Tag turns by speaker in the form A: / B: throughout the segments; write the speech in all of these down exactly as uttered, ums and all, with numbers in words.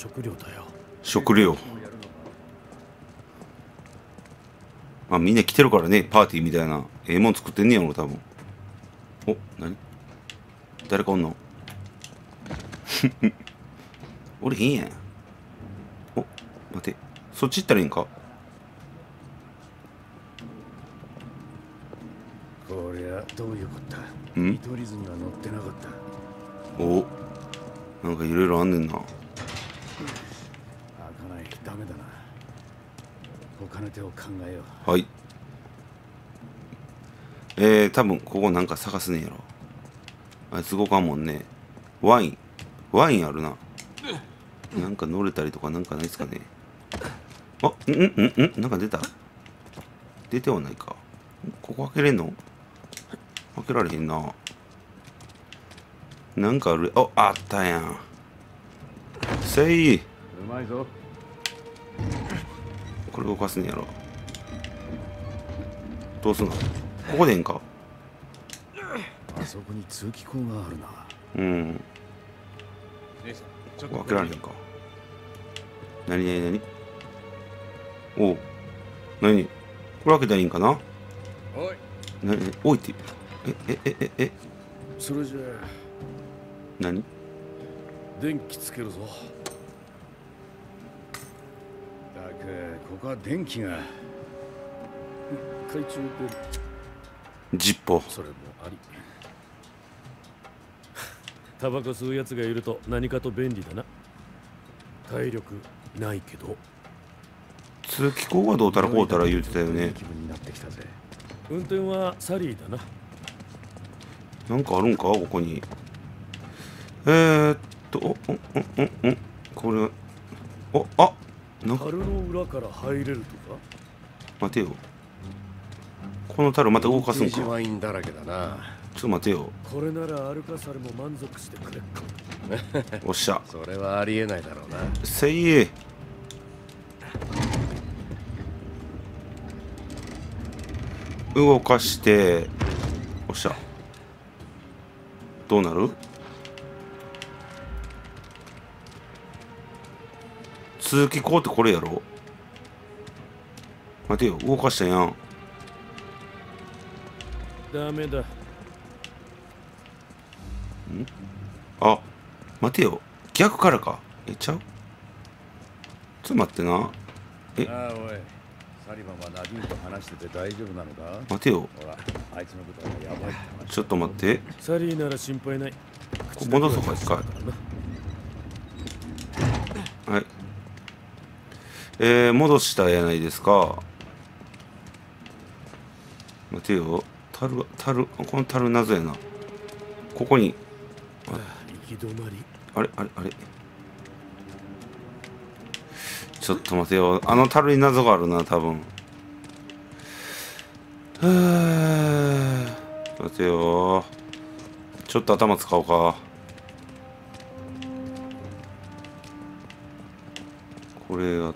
A: 食料だよ。
B: 食料。あ、みんな来てるからね、パーティーみたいな。ええもん作ってんねやろ、多分。お、何誰かおんの俺いいやん。お、待て。そっち行ったらいいんか。
A: こりゃどういうことだ。
B: ん
A: 見取り図には乗ってなかった。
B: お、なんかいろいろあんねんな。
A: 開かない。ダメだな。他の手を考えよう。
B: はい。えー、多分ここなんか探すねんやろ。あいつ動かんもんね。ワイン。ワインあるな。なんか乗れたりとかなんかないっすかね。あ、んんんんなんか出た。出てはないか。ここ開けれんの？開けられへんな。なんかある。あ、あったやん。せい。
A: うまいぞ。
B: これ動かすねやろ。どうすんの？ここでいいんか。
A: あそこに通気口があるな。
B: うん。ここ開けられへんか。なになになに？おう。なに？これ開けたらいいんかな？
A: おい。
B: なに？おいって。え、え、え、え、え。
A: それじゃあ
B: 何？
A: 電気つけるぞ。だけここは電気が懐中電灯。
B: ジッポ。
A: それもあり。タバコ吸うやつがいると何かと便利だな。体力ないけど。
B: 通気口がどうたらこうたら言うてたよね。
A: 気分になってきたぜ。運転はサリーだな。
B: なんかあるんかここに。えーっと、お、お、お、お、お、これ、お、あ、なんか、
A: 樽の裏から入れるとか。
B: 待てよ。この樽また動かすんか。
A: ワインだらけだな。
B: ちょっと待てよ。
A: これならアルカサルも満足してくれっか。
B: おっしゃ。
A: それはありえないだろうな。
B: せいえ。動かして、おっしゃ。どうなる？通気口ってこれやろ？待てよ、動かしたやん。
A: ダメだ。
B: あ、待てよ。逆からか。え、ちゃう？ちょっと待ってな。え、
A: ああ、おい。サリバンはナディーンと話してて大丈夫なのか？
B: 待てよ。
A: ほら、あいつのことはやばいって話。
B: ちょっと待って。
A: サリーなら心配ない。
B: こ戻そうか、一回。はい。えー、戻したやないですか。待てよ。樽、樽、この樽謎やな。ここに。
A: ああ、行き止まり。
B: あれ、あれ、あれ。ちょっと待てよ。あの樽に謎があるな、多分。はぁ。待てよ。ちょっと頭使おうか。これやって。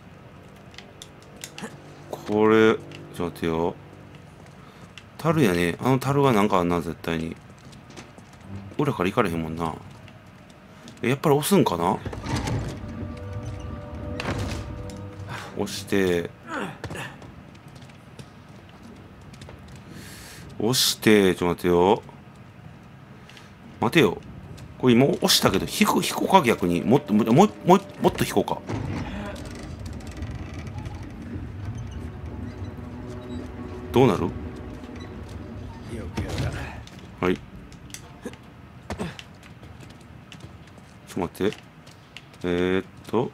B: これ、ちょっと待てよ。樽やね。あの樽がなんかあんな、絶対に。裏から行かれへんもんな。やっぱり押すんかな？押して。押して、ちょっと待てよ。待てよ。これ今押したけど、引く、引こうか、逆に。もっと、もう、もう、もっと引こうか。どうなる？はい。ちょっと待って。えー、っと。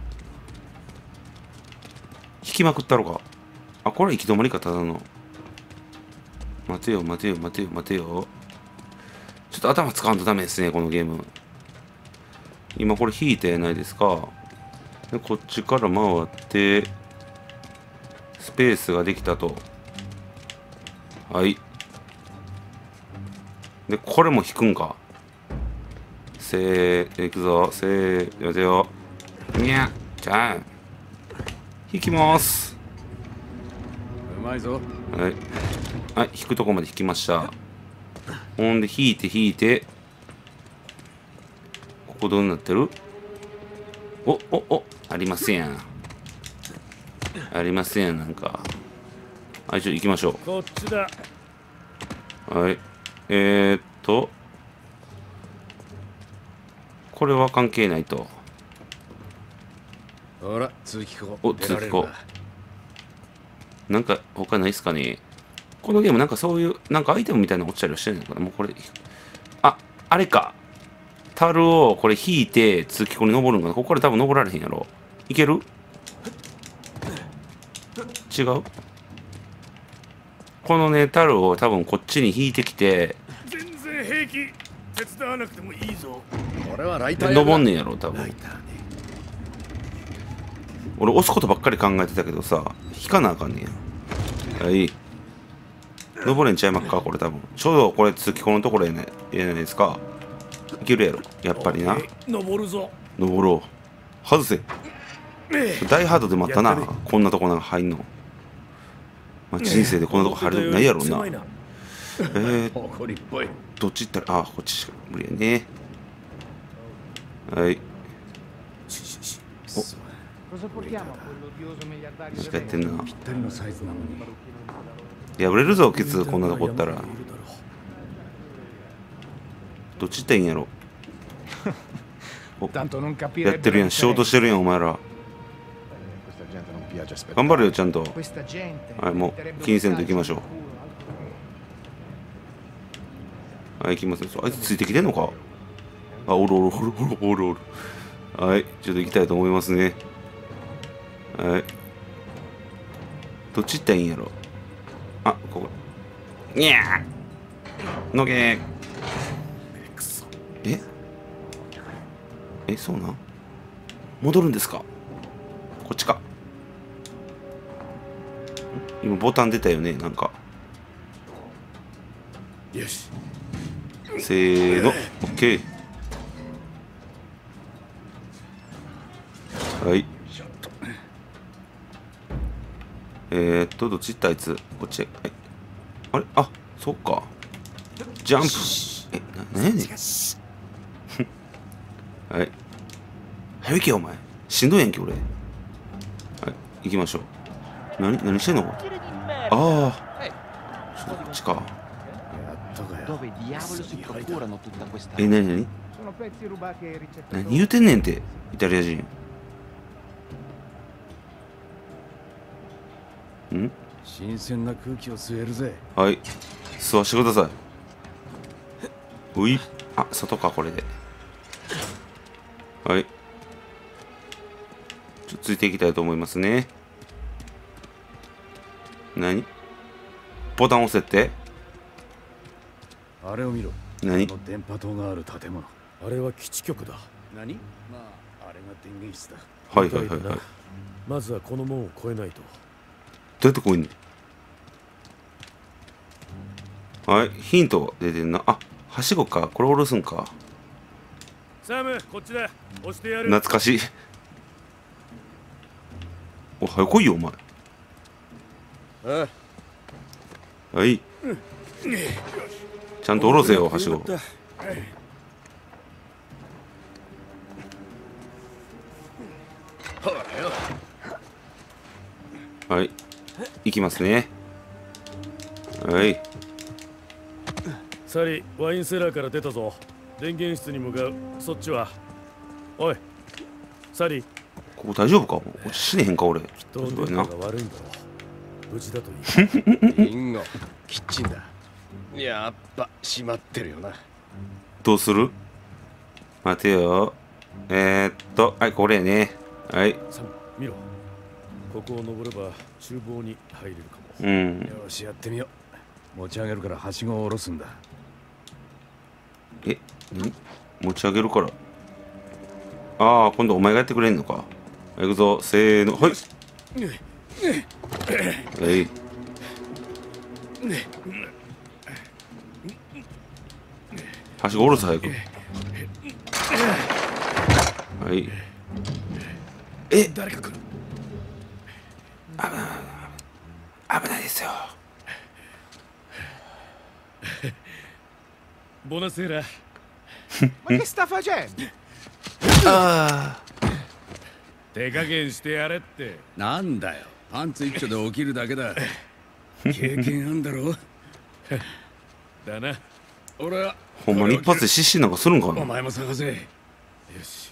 B: 引きまくったろか。あ、これ行き止まりか、ただの。待てよ、待てよ、待てよ、待てよ。ちょっと頭使わんとダメですね、このゲーム。今これ引いてないですか。で、こっちから回って、スペースができたと。はい。で、これも引くんか。せー、いくぞ、せー、待てよ。にゃ、じゃあ、引きます。
A: うまいぞ。
B: はい。はい、引くとこまで引きました。ほんで、引いて引いて。ここどうなってる？ おおおありますやんありますやんなんかはいちょっと行きましょ
A: こっちだ。
B: うはいえー、っとこれは関係ないと
A: ほら通気口。
B: お
A: 出られる
B: 通気口なんか他ないっすかね。このゲームなんかそういうなんかアイテムみたいなの落ちたりはしてないのかな。もうこれああれか樽をこれ引いて通気口に登るんかな。ここから多分登られへんやろ。いける違うこのね樽を多分こっちに引いてきて
A: 全然平気。手伝わなくてもいいぞ。俺はライターや
B: 登んねんやろ多分。
A: ライターね。
B: 俺押すことばっかり考えてたけどさ引かなあかんねや。はい登れんちゃいまっかこれ多分ちょうどこれ通気口のところやねやないですか。いけるやろやっぱりな。
A: 登るぞ。
B: 登ろう外せ大ハードでもあったな
A: やったね
B: こんなとこなんか入んの、まあ、人生でこんなとこ入るのないやろうな。えー、
A: 誇りっぽい。
B: どっち行ったらあこっちしか無理やね。はい間違ってんな。
A: ぴったりのサイズなのに。
B: 破れるぞケツこんなとこおったら。どっち行ったらいいんやろ。おやってるやん仕事してるやんお前ら。頑張るよちゃんと。はいもう気にせんと行きましょう。はい行きますよ。あいつついてきてんのか。あおるおるおるおるおるおる。はいちょっと行きたいと思いますね。はいどっち行ったらいいんやろ。あここにゃーのけーええそうなん戻るんですか。こっちか。今ボタン出たよねなんか。
A: よし。
B: せーのオッケー。はいえー、っとどっち行ったあいつこっちへ。はいあれあそっかジャンプえな何やねんはい早いけよお前しんどいやんけ俺。はい行きましょう。何何してんの。ああちょっとこっちか。
A: やっとかよ。
C: Dove diavolo si procurano tutta questa
B: え何何何言うてんねんってイタリア人ん。
A: 新鮮な空気を吸えるぜ。
B: はい吸わしてくださいういあ外かこれで。はいちょっとついていきたいと思いますね。何ボタン押せって
A: あれを見ろ。
B: 何
A: あの電波塔がある建物。あれは基地局だ。何。まああれが電源室だ。
B: はいはいはいはい。
A: まずはこの門を越えないと。
B: どうやってこいんの。はいヒント出てんな。あはしごかこれ下ろすんか。
A: サムこっちだ。押してやる。
B: 懐かしい。お早来いよお前。
A: あ
B: はいちゃんと下ろせよはしご。はい行きますね。はい
A: サリーワインセラーから出たぞ。電源室に向かう。そっちは。おいサリー。
B: ここ大丈夫か。もう死ねへんか俺。きっ
A: と電波が悪いんだろう。無事だといい。リンゴキッチンだ。やっぱ閉まってるよな。
B: どうする。待てよ。えー、っとはいこれね。はい
A: サム見ろ。ここを登れば厨房に入れるかも。
B: うん
A: よしやってみよう。持ち上げるからはしごを下ろすんだ。
B: え何持ち上げるから。ああ今度お前がやってくれんのか。行くぞせーのはいはいはしご下ろす早く。はいえ
A: 誰か来る。
B: 危ないですよ。
A: ボナセーラ。
C: Ma che sta facendo?
B: ああ
A: 手加減してやれって。
D: なんだよ、パンツ一丁で起きるだけだ。経験あんだろ。
A: だな。俺は
B: ほんまに一発で失神なんかするんかな。
A: お前も探せ。よし。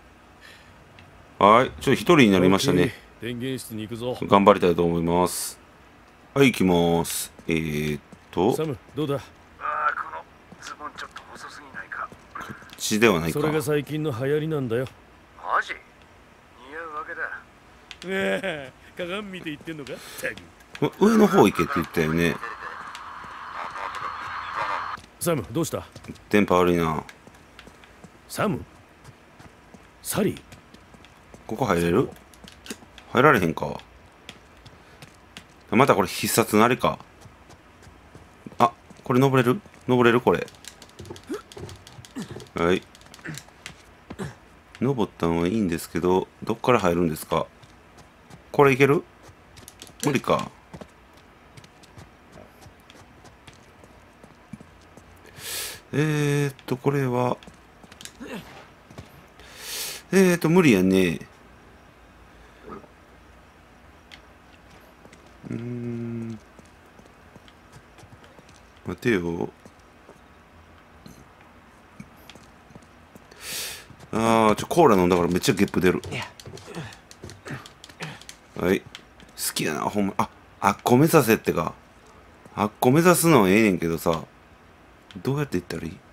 B: はい、ちょっと一人になりましたね。
A: 電源室に行くぞ。
B: 頑張りたいと思います。はい、行きます。えーっと
A: サム、どうだ。
E: ああ、このズボンちょっと細すぎないか。
B: こっちではないか。
A: それが最近の流行りなんだよ。
E: マジ？似合うわけだ。
A: ねえ、鏡見て言ってんのか。
B: 上の方行けって言ったよね。
A: サム、どうした。
B: 電波悪いな。
A: サム、サリー、
B: ここ入れる？入られへんか。またこれ必殺のあれか。あ、これ登れる？登れるこれ。はい。登ったんはいいんですけど、どっから入るんですか？これいける？無理か。えーっと、これは。えーっと、無理やね。うーん。待てよ。ああ、ちょ、コーラ飲んだからめっちゃゲップ出る。はい。好きやな、ほんま。あ、あっこ目指せってか。あっこ目指すのはええねんけどさ。どうやって行ったらいい？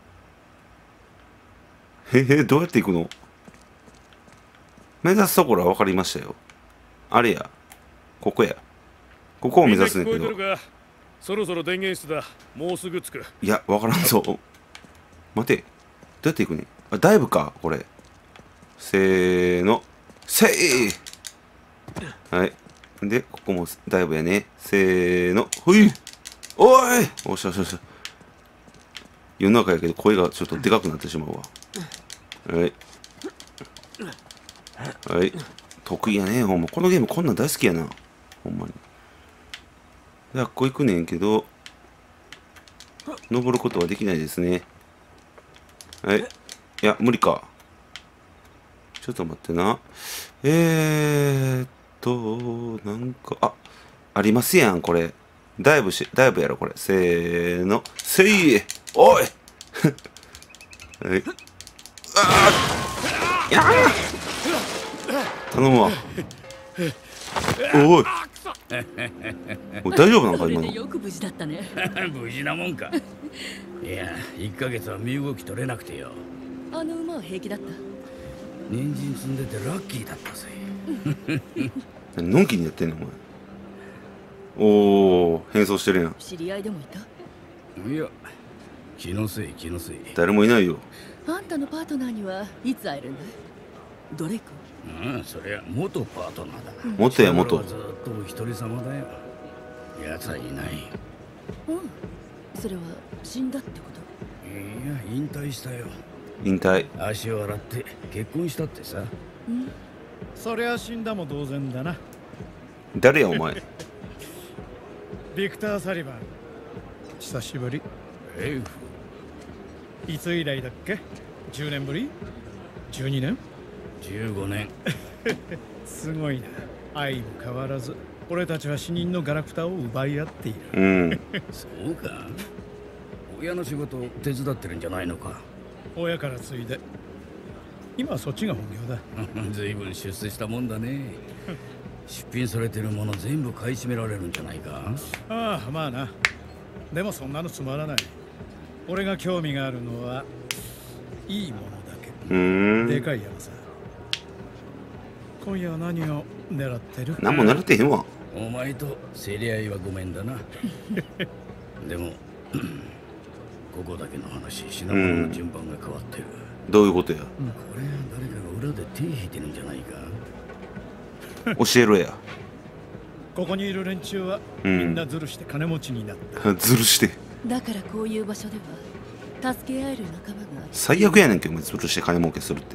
B: へへ、どうやって行くの？目指すところは分かりましたよ。あれや。ここや。ここを目指すねんけど。
A: そろそろ電源室だ。もうすぐ着く。
B: いや、分からんぞ。待て。どうやって行くねん？あ、ダイブか、これ。せーの。せい！はい。で、ここもダイブやね。せーの。ほい！おい！おしゃおしゃおしゃ。世の中やけど声がちょっとでかくなってしまうわ。はい。はい。得意やね、ほんま。このゲームこんなん大好きやな。ほんまに。で、あっこ行くねんけど、登ることはできないですね。はい。いや、無理か。ちょっと待ってな。えーっと、なんか、あ、ありますやん、これ。ダイブし、ダイブやろ、これ。せーの。せい！おい！はい。ああ！やー！頼むわ。おい！おい、大丈夫なのか、今の。
F: よく無事だったね。
D: 無事なもんか。いや、いっかげつは身動き取れなくてよ。
F: あの馬は平気だった。
D: 人参積んでてラッキーだったぜ。
B: 何のんきにやってんの、お前。おー、変装してるやん。
F: 知り合いでもいた？
D: いや、気のせい気のせい。
B: 誰もいないよ。
F: あんたのパートナーにはいつ会えるんだい？ドレイク？
D: うん、そりゃ元パートナーだ。
B: 元や元。
D: ずっとお一人様だよ。奴はいない。
F: うん。それは死んだってこと？
D: いや、引退したよ。
B: 引退。
D: 足を洗って結婚したってさ。
F: うん。
G: そりゃ死んだも同然だな。
B: 誰やお前。
G: ビクター・サリバン。久しぶり。
D: エウフ。
G: いつ以来だっけ？じゅうねんぶり？じゅうにねん？
D: じゅうごねん。
G: すごいな。愛も変わらず俺たちは死人のガラクタを奪い合っている。
B: うん。
D: そうか。親の仕事を手伝ってるんじゃないのか。
G: 親から継いで。今はそっちが本業だ。
D: 随分出世したもんだね。出品されてるもの全部買い占められるんじゃないか。
G: ああ、まあな。でもそんなのつまらない。俺が興味があるのはいいものだけ。
B: うーん。
G: でかい山さ。今夜は何を狙ってる？
B: 何も慣れてへんわ。
D: お前と競り合いはごめんだな。でもここだけの話、品物の順番が変わってる。
B: どういうことや。
D: これ誰かが裏で手引いてるんじゃないか。
B: 教えろや。
G: ここにいる連中は、
B: うん、
G: みんなズルして金持ちになった。
B: ズルして。
F: だからこういう場所では助け合える仲間が。
B: 最悪やねんけど、お前ズルして金儲けするって。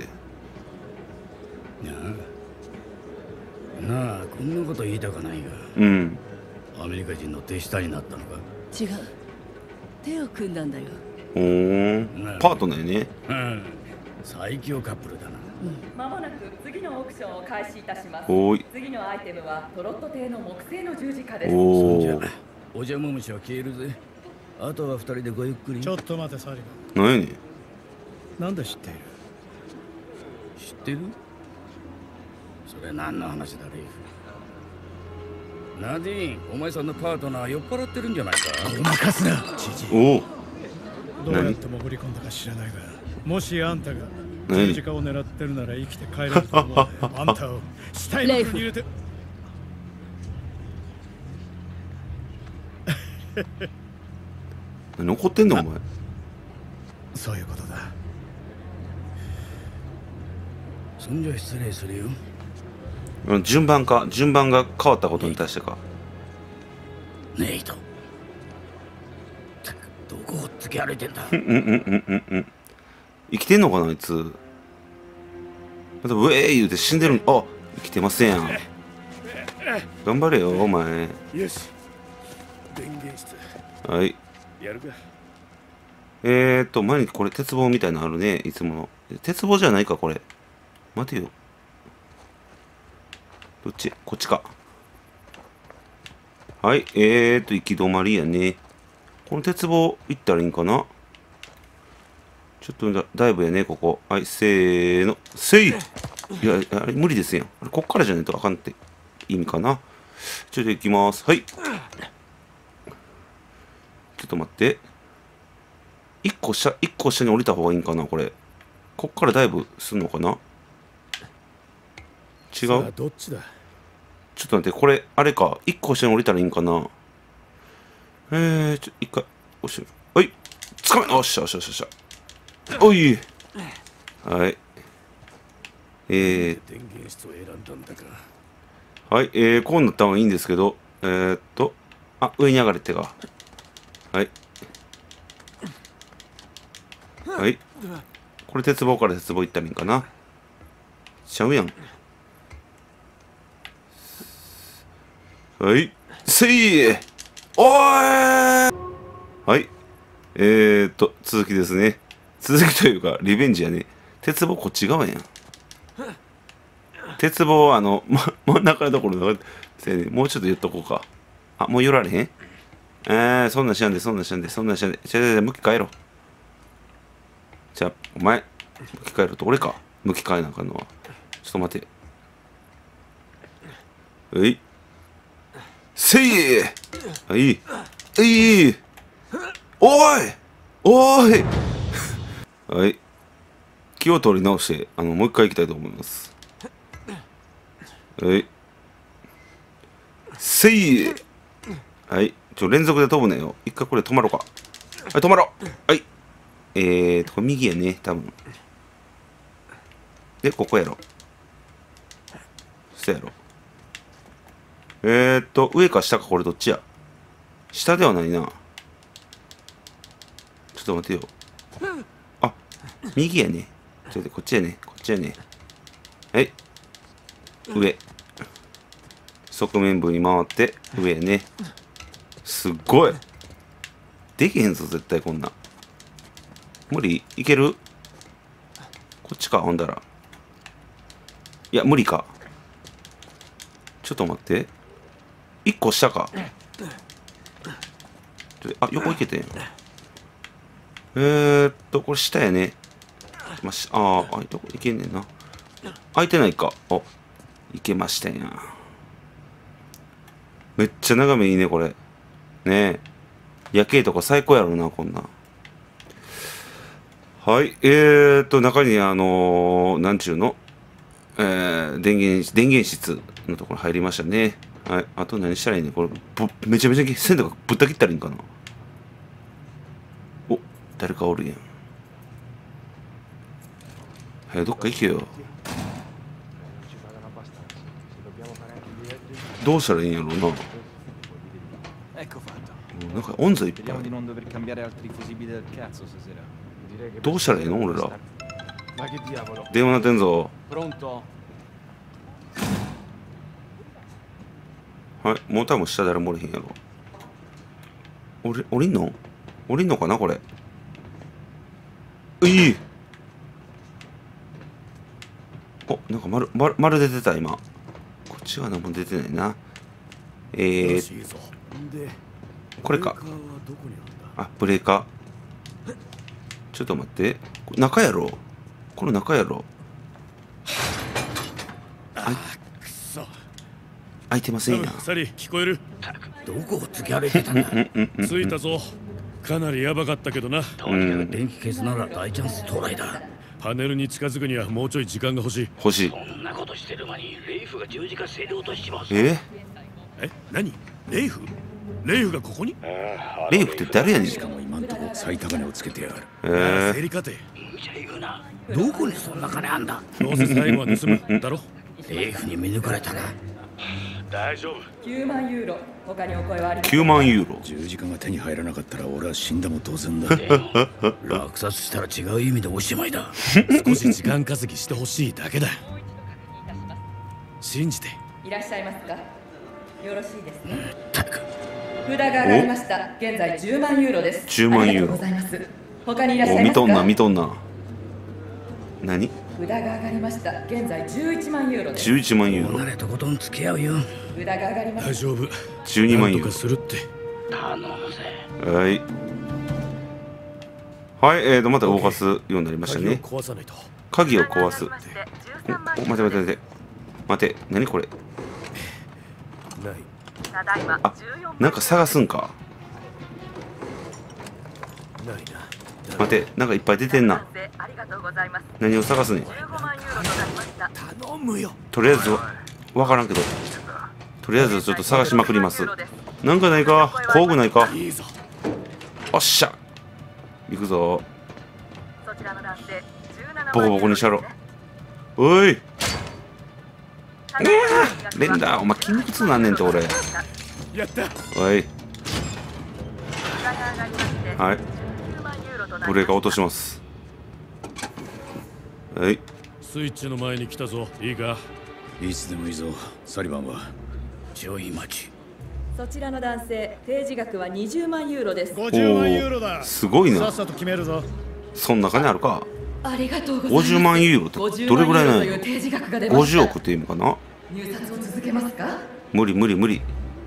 D: なあ、なあ、こんなこと言いたかないが。
B: うん。
D: アメリカ人の手下になったのか。
F: 違う。手を組んだんだよ。
B: おー、パートナーやね。
D: うん。最強カップルだな。
H: まもなく次のオークションを開始いたします。
B: おーい。
H: 次のアイテムはトロット邸の木製の十字架です。
B: おお。
D: じゃあお邪魔虫は消えるぜ。あとは二人でごゆっくり。
G: ちょっと待てサリ
B: なんやねん。
G: バン。なんで知っている？
D: 知ってる？それ何の話だレイフ。ナディーン、お前さんのパートナー酔っ払ってるんじゃないか。
G: ごまかすな知事。
B: おお。
G: どうやって潜り込んだか知らないが、もしあんたが十字架を狙ってるなら生きて帰れると思う。あんたを死体の中に入れて。
B: 何怒ってんのお前。
G: そういうことだ。
D: そんじゃ失礼するよ。
B: 順番か順番が変わったことに対してか。
D: ネイト。どこを突き歩いてんだ。
B: うんうんうんうんうんうん。生きてんのかなあいつ。またウェー言うて死んでる。あ、生きてませんやん。頑張れよお前。
A: よし。電源室。
B: はい。
A: やるか。
B: えーっと前にこれ鉄棒みたいなのあるね。いつもの鉄棒じゃないかこれ。待てよ。どっち？こっちか。はい。えーっと行き止まりやね。この鉄棒行ったらいいんかな。ちょっとだだいぶやねここ。はいせーのせい。いやあれ無理ですやん。あれこっからじゃないとあかんって意味かな。ちょっと行きます。はい。ちょっと待って。一個下一個下に降りた方がいいんかなこれ。こっからだいぶすんのかな。違う。
A: さあどっちだ。
B: ちょっと待って、これ、あれか。一個下に降りたらいいんかな。えー、ちょ、一回、押してみる。はい。つかめ、おっしゃ、おっしゃ、おっしゃ。おい。はい。えー、
A: 電源室を選んだんだか。
B: はい。えー、こうなった方がいいんですけど、えー、っと、あ、上に上がれってか。はい。はい。これ、鉄棒から鉄棒行ったらいいんかな。ちゃうやん。はい。せいおーいはい。えーっと、続きですね。続きというか、リベンジやね。鉄棒こっち側やん。鉄棒、あの、ま、真ん中のところの、せやね、もうちょっと言っとこうか。あ、もう寄られへんえー、そんなんしやんで、そんなんしやんで、そんなんしやんで。じゃじゃじゃ、向き変えろ。じゃあ、お前、向き変えろと、俺か。向き変えなあかんのは。ちょっと待て。はい。せいはい。いいおいおいはい。気を取り直して、あの、もう一回行きたいと思います。はい。せいはい。ちょ、連続で飛ぶなよ。一回これ止まろうか。はい、止まろうはい。えーと、これ右やね、多分。で、ここやろ。そうやろ。えーっと、上か下かこれどっちや下ではないな。ちょっと待てよ。あ、右やね。ちょっとこっちやね。こっちやね。はい。上。側面部に回って上やね。すっごい。できへんぞ、絶対こんな。無理いけるこっちか、ほんだら。いや、無理か。ちょっと待って。一個下か。あ、横行けてん。えーっと、これ下やね。まし、あー、あ、どこ行けんねんな。開いてないか。あ、行けましたやん。めっちゃ眺めいいね、これ。ねえ。夜景とか最高やろな、こんな。はい。えーっと、中に、あのー、なんちゅうの、えー、電源、電源室のところ入りましたね。はい。あと何したらいいねこれ、ぶめちゃめちゃ線とかぶった切ったらいいんかな。お、誰かおるやん。はい、どっか行けよ。どうしたらいいんやろうな。なんかオンザいっぱい。どうしたらいいの俺ら。電話鳴ってんぞ。はい、もう多分下誰もおれへんやろ。おり、降りんの降りんのかなこれ。いいなんか丸丸丸出てた今。こっちは何も出てないな。えー、これか。あ、ブレーカー。ちょっと待って。中やろ。この中やろ。あ、
G: くそ。
B: 開いてませんや。
G: サリー、聞こえる？
D: どこを突き歩いてたんだ。
G: 着いたぞ。かなりヤバかったけどな。
D: とにかく電気消すなら大チャンス到来だ。
G: パネルに近づくにはもうちょい時間が欲しい。
B: 欲しい。
D: そんなことしてる間にレイフが十字架せり落とします。
B: え
G: え、何？レイフ？レイフがここに？
B: レイフって誰やねん。
G: しかも今んとこ最高値をつけてやがる。
B: えー、
G: 整理過程。
D: じゃ言うな。どこにそんな金あんだ。
G: どうせ最後は盗むだろ。
D: レイフに見抜かれたな。
G: 大丈夫。
H: きゅうまんユーロ。他にお声はありませんか？
B: きゅうまんユーロ。
G: 十字架が手に入らなかったら俺は死んだも同然だ。
D: 落札したら違う意味でおしまいだ。
G: 少し時間稼ぎしてほしいだけだ。信じて。
H: いらっしゃいますか？よろしいですね。
D: たく。
H: 札が上がりました。現在じゅうまんユーロです。
B: じゅうまんユーロ。
H: ありがとうございます。他にいらっしゃい
B: お、
H: ますか？
B: 見とんな、見とんな。何？
H: 札が上がりました。現在じゅういちまんユーロです。
B: じゅういちまんユーロ。
D: 離れとことん付き合うよ。
H: 札が上がりました。
G: 大丈夫。
B: じゅうにまんユーロ。
G: なんとかするって。
D: 頼むぜ。
B: はい。はい、えーと、また動かすようになりましたね。
G: 壊さないと。
B: 鍵を壊す。お、待て待て待て。待て、何これ。
G: ない。
B: あ、なんか探すんか。
G: ないな。
B: 待て、なんかいっぱい出てんな。何を探すねん。
G: 頼むよ。
B: とりあえず、わからんけど。とりあえずちょっと探しまくります。なんかないか、工具ないか。
G: いいぞ。
B: おっしゃ。行くぞ。ボコボコにしたろ。おい。レンダー、お前筋肉痛なんねんて俺。
G: やった。
B: おい。はい。ブレーカー落とします。はい。
G: スイッチの前に来たぞ。いいか？いつでもいいぞ。サリバンは。
D: ちょい待ち。
H: そちらの男性、提示額はにじゅうまんユーロです。
G: ごじゅうまんユーロだ。
B: すごいな。
G: さっさと決めるぞ。
B: そんな金あるか。
H: ありがとうございます。
B: ごじゅうまんユーロってどれぐらいなの？ごじゅうおくって意味かな。
H: 入札を続けますか？
B: 無理無理無理。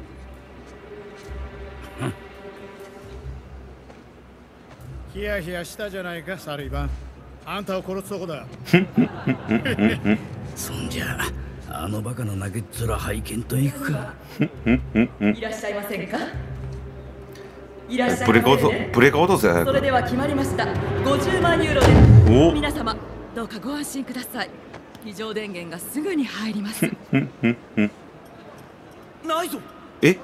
G: ヒヤヒヤしたじゃないか、サリバン。あんたを殺すとこだ。
D: そんじゃあのバカの泣きっ面拝見といくか。
H: いらっしゃいませんか？いらっしゃいませんね。
B: ブレーカー落とブレーカー落とせ。早く。
H: それでは決まりました。ごじゅうまんユーロです。
B: お。
H: 皆様、どうかご安心ください。非常電源がすぐに入ります。
D: ないぞ。
B: え？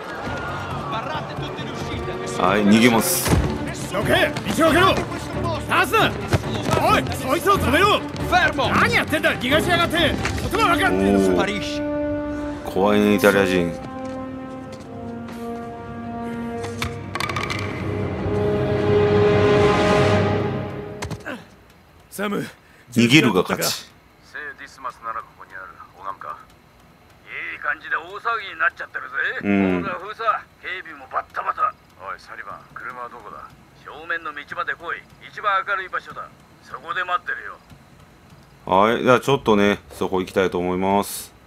B: はい、逃げます。
G: どけ、道を開けろ。ナス。おい、そいつを止めろ。何やってんだ、逃がしやがって。言葉分かんねえの。
B: 怖いね、イタリア人。
G: サム、
B: 逃げるが勝ち。
E: 聖ディスマスならここにある。拝むか。いい感じで大騒ぎになっちゃってるぜ。
B: うん。
E: ほら封鎖、警備もバッタバタ。おいサリバン、車はどこだ？正面の道まで来い。一番明るい場所だ。そこで待ってるよ。
B: はい、じゃあちょっとね、そこ行きたいと思います。